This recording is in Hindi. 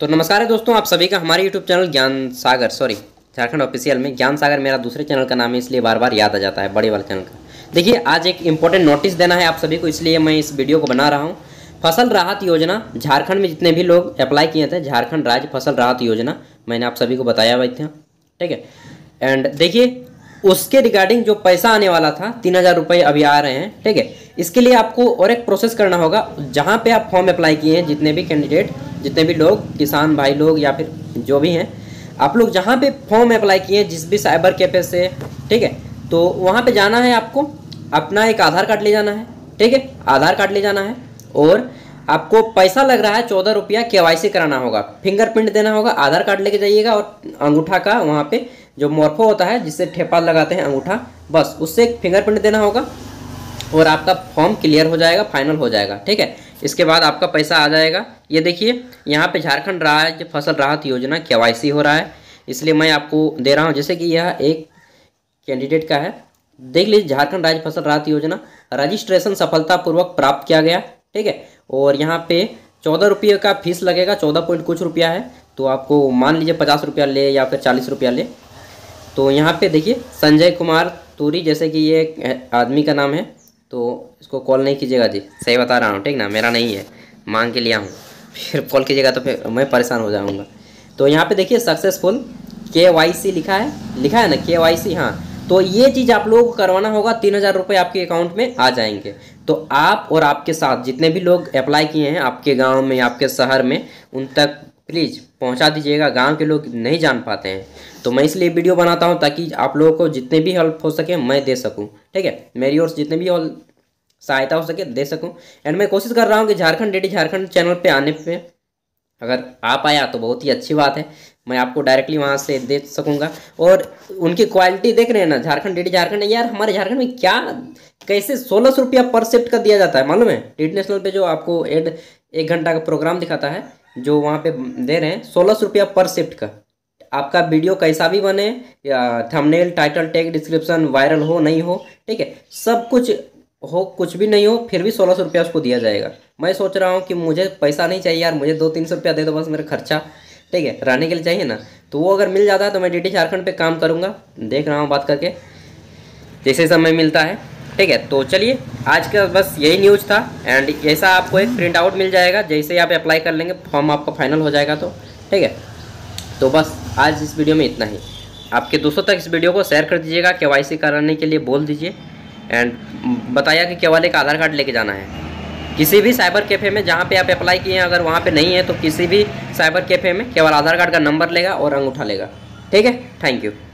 तो नमस्कार है दोस्तों, आप सभी का हमारे YouTube चैनल ज्ञान सागर झारखंड ऑफिशियल में। ज्ञान सागर मेरा दूसरे चैनल का नाम है, इसलिए बार बार याद आ जाता है बड़े वाले चैनल का। देखिए, आज एक इंपॉर्टेंट नोटिस देना है आप सभी को, इसलिए मैं इस वीडियो को बना रहा हूँ। फसल राहत योजना झारखंड में जितने भी लोग अप्लाई किए थे, झारखंड राज्य फसल राहत योजना, मैंने आप सभी को बताया हुआ था, ठीक है। एंड देखिए, उसके रिगार्डिंग जो पैसा आने वाला था 3000 रुपये अभी आ रहे हैं, ठीक है। इसके लिए आपको और एक प्रोसेस करना होगा। जहाँ पे आप फॉर्म अप्लाई किए हैं, जितने भी कैंडिडेट, जितने भी लोग, किसान भाई लोग या फिर जो भी हैं, आप लोग जहाँ पे फॉर्म अप्लाई किए हैं जिस भी साइबर कैफे से, ठीक है, तो वहाँ पे जाना है आपको। अपना एक आधार कार्ड ले जाना है, ठीक है, आधार कार्ड ले जाना है। और आपको पैसा लग रहा है 14 रुपया, KYC कराना होगा, फिंगरप्रिंट देना होगा, आधार कार्ड लेके जाइएगा और अंगूठा का वहाँ पे जो मोर्फो होता है जिससे ठेपा लगाते हैं अंगूठा, बस उससे एक फिंगरप्रिंट देना होगा और आपका फॉर्म क्लियर हो जाएगा, फाइनल हो जाएगा, ठीक है। इसके बाद आपका पैसा आ जाएगा। ये देखिए, यहाँ पे झारखंड राज्य फसल राहत योजना KYC हो रहा है, इसलिए मैं आपको दे रहा हूँ। जैसे कि यह एक कैंडिडेट का है, देख लीजिए, झारखंड राज्य फसल राहत योजना रजिस्ट्रेशन सफलतापूर्वक प्राप्त किया गया, ठीक है। और यहाँ पे 14 रुपये का फीस लगेगा, 14 पॉइंट कुछ रुपया है, तो आपको मान लीजिए 50 रुपया ले या फिर 40 रुपया ले। तो यहाँ पे देखिए, संजय कुमार तुरी, जैसे कि ये एक आदमी का नाम है, तो इसको कॉल नहीं कीजिएगा जी, सही बता रहा हूँ, ठीक ना, मेरा नहीं है, मांग के लिया हूँ, फिर कॉल कीजिएगा तो फिर मैं परेशान हो जाऊँगा। तो यहाँ पे देखिए, सक्सेसफुल KYC लिखा है ना, KYC, हाँ। तो ये चीज़ आप लोगों को करवाना होगा, 3000 रुपये आपके अकाउंट में आ जाएंगे। तो आप और आपके साथ जितने भी लोग अप्लाई किए हैं आपके गाँव में, आपके शहर में, उन तक प्लीज़ पहुंचा दीजिएगा। गांव के लोग नहीं जान पाते हैं, तो मैं इसलिए वीडियो बनाता हूं ताकि आप लोगों को जितने भी हेल्प हो सके मैं दे सकूं, ठीक है। मेरी ओर से जितने भी सहायता हो सके दे सकूं। एंड मैं कोशिश कर रहा हूं कि झारखंड DD झारखंड चैनल पे आने पे अगर आप आया तो बहुत ही अच्छी बात है, मैं आपको डायरेक्टली वहाँ से दे सकूँगा। और उनकी क्वालिटी देख रहे हैं ना, झारखंड DD झारखंड, यार हमारे झारखंड में क्या कैसे 1600 रुपया पर शिफ्ट का दिया जाता है, मालूम है। DD नेशनल पे जो आपको 1 घंटा का प्रोग्राम दिखाता है, जो वहाँ पे दे रहे हैं 1600 रुपया पर शिफ्ट का। आपका वीडियो कैसा भी बने, या thumbnail, title, tag, description viral हो नहीं हो, ठीक है, सब कुछ हो, कुछ भी नहीं हो, फिर भी 1600 रुपया उसको दिया जाएगा। मैं सोच रहा हूँ कि मुझे पैसा नहीं चाहिए यार, मुझे 200-300 रुपया दे दो बस, मेरा खर्चा, ठीक है, रहने के लिए चाहिए ना। तो वो अगर मिल जाता है तो मैं DD झारखंड पे काम करूँगा, देख रहा हूँ बात करके, जैसे समय मिलता है, ठीक है। तो चलिए, आज का बस यही न्यूज़ था। एंड ऐसा आपको एक प्रिंट आउट मिल जाएगा, जैसे ही आप अप्लाई कर लेंगे, फॉर्म आपका फाइनल हो जाएगा, तो ठीक है। तो बस आज इस वीडियो में इतना ही। आपके दोस्तों तक इस वीडियो को शेयर कर दीजिएगा, KYC कराने के लिए बोल दीजिए। एंड बताया कि केवल एक आधार कार्ड लेके जाना है किसी भी साइबर कैफ़े में जहाँ पे आप अप्लाई किए हैं। अगर वहाँ पे नहीं है तो किसी भी साइबर कैफ़े में केवल आधार कार्ड का नंबर लेगा और अंगूठा लेगा, ठीक है। Thank you.